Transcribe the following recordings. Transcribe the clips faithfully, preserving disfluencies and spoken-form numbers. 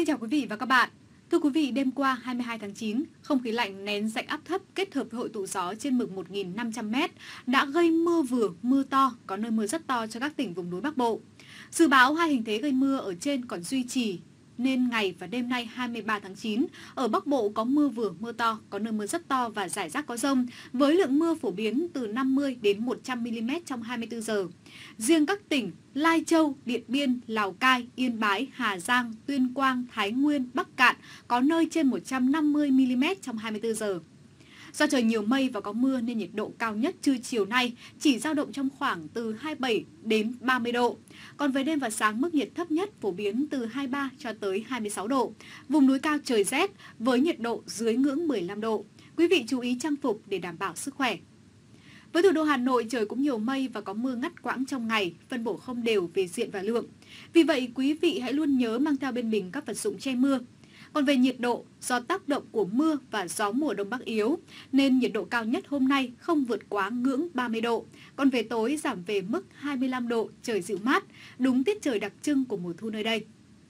chào quý vị và các bạn. Thưa quý vị, đêm qua hai mươi hai tháng chín, không khí lạnh nén rãnh áp thấp kết hợp với hội tụ gió trên mực một nghìn năm trăm mét đã gây mưa vừa, mưa to, có nơi mưa rất to cho các tỉnh vùng núi Bắc Bộ. Dự báo hai hình thế gây mưa ở trên còn duy trì, nên ngày và đêm nay hai mươi ba tháng chín, ở Bắc Bộ có mưa vừa, mưa to, có nơi mưa rất to và rải rác có dông, với lượng mưa phổ biến từ năm mươi đến một trăm mi li mét trong hai mươi tư giờ. Riêng các tỉnh Lai Châu, Điện Biên, Lào Cai, Yên Bái, Hà Giang, Tuyên Quang, Thái Nguyên, Bắc Kạn có nơi trên một trăm năm mươi mi li mét trong hai mươi tư giờ. Do trời nhiều mây và có mưa nên nhiệt độ cao nhất trưa chiều nay chỉ dao động trong khoảng từ hai mươi bảy đến ba mươi độ. Còn về đêm và sáng, mức nhiệt thấp nhất phổ biến từ hai mươi ba cho tới hai mươi sáu độ. Vùng núi cao trời rét với nhiệt độ dưới ngưỡng mười lăm độ. Quý vị chú ý trang phục để đảm bảo sức khỏe. Với thủ đô Hà Nội, trời cũng nhiều mây và có mưa ngắt quãng trong ngày, phân bổ không đều về diện và lượng. Vì vậy, quý vị hãy luôn nhớ mang theo bên mình các vật dụng che mưa. Còn về nhiệt độ, do tác động của mưa và gió mùa đông bắc yếu, nên nhiệt độ cao nhất hôm nay không vượt quá ngưỡng ba mươi độ. Còn về tối giảm về mức hai mươi lăm độ, trời dịu mát, đúng tiết trời đặc trưng của mùa thu nơi đây.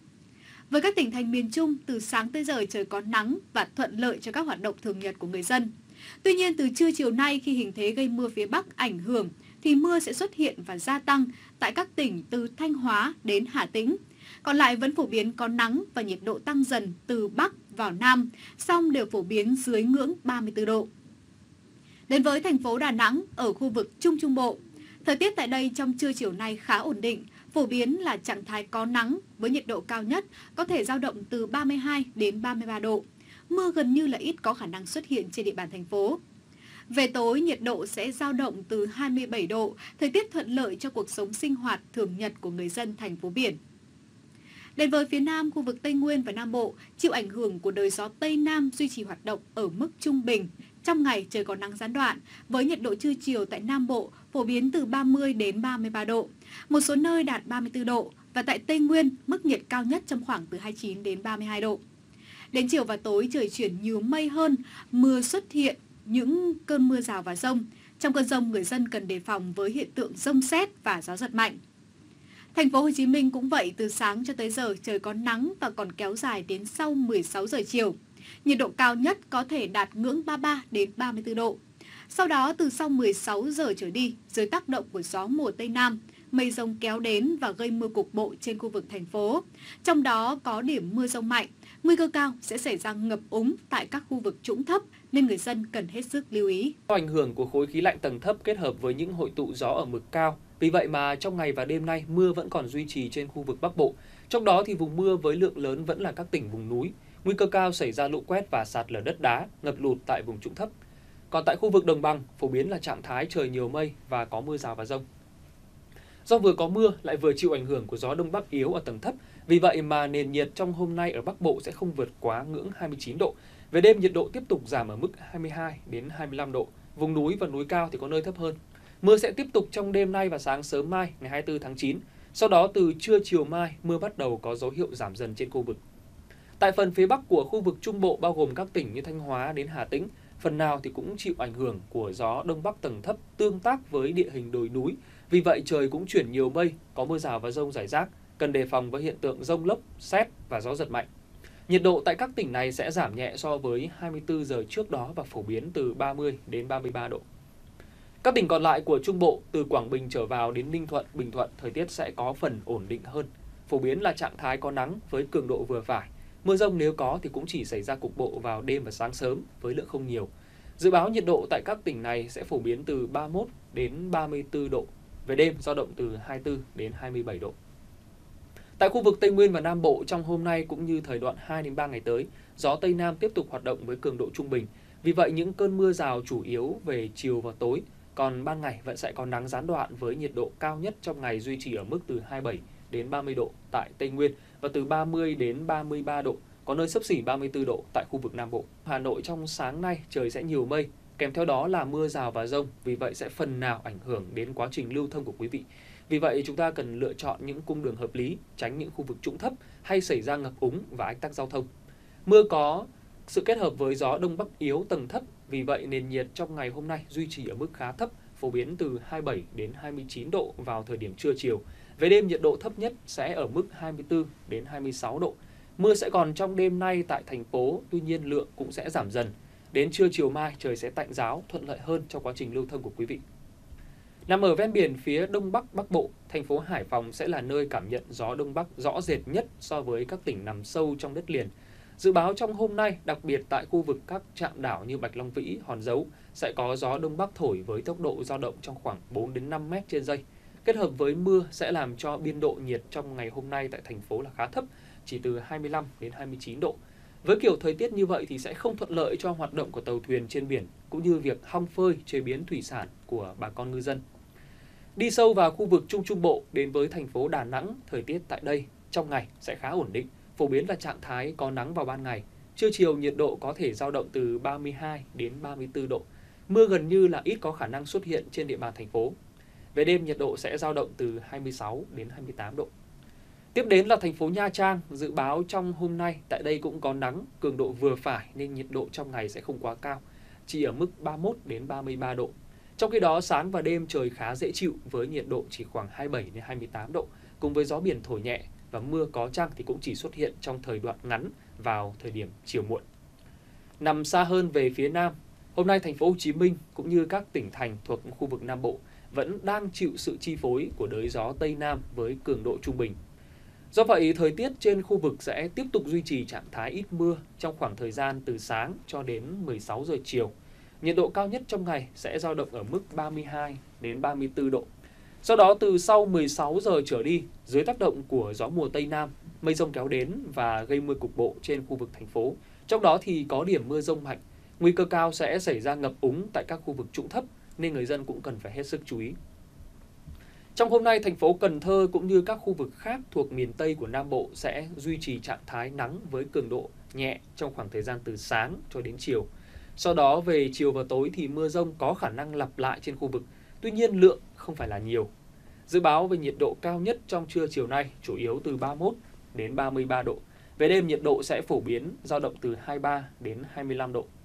Với các tỉnh thành miền Trung, từ sáng tới giờ trời có nắng và thuận lợi cho các hoạt động thường nhật của người dân. Tuy nhiên, từ trưa chiều nay khi hình thế gây mưa phía Bắc ảnh hưởng, thì mưa sẽ xuất hiện và gia tăng tại các tỉnh từ Thanh Hóa đến Hà Tĩnh. Còn lại vẫn phổ biến có nắng và nhiệt độ tăng dần từ Bắc vào Nam, song đều phổ biến dưới ngưỡng ba mươi tư độ. Đến với thành phố Đà Nẵng ở khu vực Trung Trung Bộ, thời tiết tại đây trong trưa chiều nay khá ổn định, phổ biến là trạng thái có nắng với nhiệt độ cao nhất có thể dao động từ ba mươi hai đến ba mươi ba độ. Mưa gần như là ít có khả năng xuất hiện trên địa bàn thành phố. Về tối, nhiệt độ sẽ dao động từ hai mươi bảy độ, thời tiết thuận lợi cho cuộc sống sinh hoạt thường nhật của người dân thành phố biển. Đến với phía Nam, khu vực Tây Nguyên và Nam Bộ, chịu ảnh hưởng của đới gió Tây Nam duy trì hoạt động ở mức trung bình. Trong ngày trời có nắng gián đoạn, với nhiệt độ trưa chiều tại Nam Bộ phổ biến từ ba mươi đến ba mươi ba độ, một số nơi đạt ba mươi tư độ, và tại Tây Nguyên, mức nhiệt cao nhất trong khoảng từ hai mươi chín đến ba mươi hai độ. Đến chiều và tối trời chuyển nhiều mây hơn, mưa xuất hiện những cơn mưa rào và dông. Trong cơn dông, người dân cần đề phòng với hiện tượng dông sét và gió giật mạnh. Thành phố Hồ Chí Minh cũng vậy, từ sáng cho tới giờ trời có nắng và còn kéo dài đến sau mười sáu giờ chiều. Nhiệt độ cao nhất có thể đạt ngưỡng ba mươi ba đến ba mươi tư độ. Sau đó từ sau mười sáu giờ trở đi, dưới tác động của gió mùa Tây Nam, mây rông kéo đến và gây mưa cục bộ trên khu vực thành phố. Trong đó có điểm mưa rông mạnh, nguy cơ cao sẽ xảy ra ngập úng tại các khu vực trũng thấp nên người dân cần hết sức lưu ý. Do ảnh hưởng của khối khí lạnh tầng thấp kết hợp với những hội tụ gió ở mực cao, vì vậy mà trong ngày và đêm nay mưa vẫn còn duy trì trên khu vực Bắc Bộ. Trong đó thì vùng mưa với lượng lớn vẫn là các tỉnh vùng núi, nguy cơ cao xảy ra lũ quét và sạt lở đất đá, ngập lụt tại vùng trũng thấp. Còn tại khu vực đồng bằng, phổ biến là trạng thái trời nhiều mây và có mưa rào và dông. Do vừa có mưa lại vừa chịu ảnh hưởng của gió đông bắc yếu ở tầng thấp, vì vậy mà nền nhiệt trong hôm nay ở Bắc Bộ sẽ không vượt quá ngưỡng hai mươi chín độ. Về đêm nhiệt độ tiếp tục giảm ở mức hai mươi hai đến hai mươi lăm độ, vùng núi và núi cao thì có nơi thấp hơn. Mưa sẽ tiếp tục trong đêm nay và sáng sớm mai ngày hai mươi tư tháng chín. Sau đó từ trưa chiều mai, mưa bắt đầu có dấu hiệu giảm dần trên khu vực. Tại phần phía Bắc của khu vực Trung Bộ bao gồm các tỉnh như Thanh Hóa đến Hà Tĩnh, phần nào thì cũng chịu ảnh hưởng của gió đông bắc tầng thấp tương tác với địa hình đồi núi. Vì vậy trời cũng chuyển nhiều mây, có mưa rào và dông rải rác, cần đề phòng với hiện tượng dông lốc, sét và gió giật mạnh. Nhiệt độ tại các tỉnh này sẽ giảm nhẹ so với hai mươi tư giờ trước đó và phổ biến từ ba mươi đến ba mươi ba độ. Các tỉnh còn lại của Trung Bộ, từ Quảng Bình trở vào đến Ninh Thuận, Bình Thuận, thời tiết sẽ có phần ổn định hơn. Phổ biến là trạng thái có nắng với cường độ vừa phải. Mưa dông nếu có thì cũng chỉ xảy ra cục bộ vào đêm và sáng sớm với lượng không nhiều. Dự báo nhiệt độ tại các tỉnh này sẽ phổ biến từ ba mươi mốt đến ba mươi tư độ. Về đêm dao động từ hai mươi tư đến hai mươi bảy độ. Tại khu vực Tây Nguyên và Nam Bộ trong hôm nay cũng như thời đoạn hai đến ba ngày tới, gió Tây Nam tiếp tục hoạt động với cường độ trung bình. Vì vậy những cơn mưa rào chủ yếu về chiều và tối, còn ban ngày vẫn sẽ có nắng gián đoạn với nhiệt độ cao nhất trong ngày duy trì ở mức từ hai mươi bảy đến ba mươi độ tại Tây Nguyên và từ ba mươi đến ba mươi ba độ, có nơi xấp xỉ ba mươi tư độ tại khu vực Nam Bộ. Hà Nội trong sáng nay trời sẽ nhiều mây, kèm theo đó là mưa rào và dông, vì vậy sẽ phần nào ảnh hưởng đến quá trình lưu thông của quý vị. Vì vậy chúng ta cần lựa chọn những cung đường hợp lý, tránh những khu vực trũng thấp hay xảy ra ngập úng và ách tắc giao thông. Mưa có sự kết hợp với gió đông bắc yếu tầng thấp, vì vậy nền nhiệt trong ngày hôm nay duy trì ở mức khá thấp, phổ biến từ hai mươi bảy đến hai mươi chín độ vào thời điểm trưa chiều. Về đêm nhiệt độ thấp nhất sẽ ở mức hai mươi tư đến hai mươi sáu độ. Mưa sẽ còn trong đêm nay tại thành phố, tuy nhiên lượng cũng sẽ giảm dần. Đến trưa chiều mai trời sẽ tạnh ráo, thuận lợi hơn cho quá trình lưu thông của quý vị. Nằm ở ven biển phía đông bắc Bắc Bộ, thành phố Hải Phòng sẽ là nơi cảm nhận gió đông bắc rõ rệt nhất so với các tỉnh nằm sâu trong đất liền. Dự báo trong hôm nay, đặc biệt tại khu vực các trạm đảo như Bạch Long Vĩ, Hòn Dấu sẽ có gió đông bắc thổi với tốc độ dao động trong khoảng bốn đến năm mét trên giây. Kết hợp với mưa sẽ làm cho biên độ nhiệt trong ngày hôm nay tại thành phố là khá thấp, chỉ từ hai mươi lăm đến hai mươi chín độ. Với kiểu thời tiết như vậy thì sẽ không thuận lợi cho hoạt động của tàu thuyền trên biển cũng như việc hong phơi, chế biến thủy sản của bà con ngư dân. Đi sâu vào khu vực Trung Trung Bộ đến với thành phố Đà Nẵng, thời tiết tại đây trong ngày sẽ khá ổn định, phổ biến là trạng thái có nắng vào ban ngày. Trưa chiều nhiệt độ có thể dao động từ ba mươi hai đến ba mươi tư độ. Mưa gần như là ít có khả năng xuất hiện trên địa bàn thành phố. Về đêm nhiệt độ sẽ dao động từ hai mươi sáu đến hai mươi tám độ. Tiếp đến là thành phố Nha Trang, dự báo trong hôm nay tại đây cũng có nắng, cường độ vừa phải nên nhiệt độ trong ngày sẽ không quá cao, chỉ ở mức ba mươi mốt đến ba mươi ba độ. Trong khi đó sáng và đêm trời khá dễ chịu với nhiệt độ chỉ khoảng hai mươi bảy đến hai mươi tám độ, cùng với gió biển thổi nhẹ và mưa có chăng thì cũng chỉ xuất hiện trong thời đoạn ngắn vào thời điểm chiều muộn. Nằm xa hơn về phía Nam, hôm nay thành phố Hồ Chí Minh cũng như các tỉnh thành thuộc khu vực Nam Bộ vẫn đang chịu sự chi phối của đới gió Tây Nam với cường độ trung bình. Do vậy, thời tiết trên khu vực sẽ tiếp tục duy trì trạng thái ít mưa trong khoảng thời gian từ sáng cho đến mười sáu giờ chiều. Nhiệt độ cao nhất trong ngày sẽ dao động ở mức ba mươi hai đến ba mươi tư độ. Sau đó từ sau mười sáu giờ trở đi, dưới tác động của gió mùa Tây Nam, mây rông kéo đến và gây mưa cục bộ trên khu vực thành phố. Trong đó thì có điểm mưa rông mạnh, nguy cơ cao sẽ xảy ra ngập úng tại các khu vực trũng thấp nên người dân cũng cần phải hết sức chú ý. Trong hôm nay, thành phố Cần Thơ cũng như các khu vực khác thuộc miền Tây của Nam Bộ sẽ duy trì trạng thái nắng với cường độ nhẹ trong khoảng thời gian từ sáng cho đến chiều. Sau đó về chiều và tối thì mưa rông có khả năng lặp lại trên khu vực, tuy nhiên lượng không phải là nhiều. Dự báo về nhiệt độ cao nhất trong trưa chiều nay chủ yếu từ ba mươi mốt đến ba mươi ba độ. Về đêm nhiệt độ sẽ phổ biến dao động từ hai mươi ba đến hai mươi lăm độ.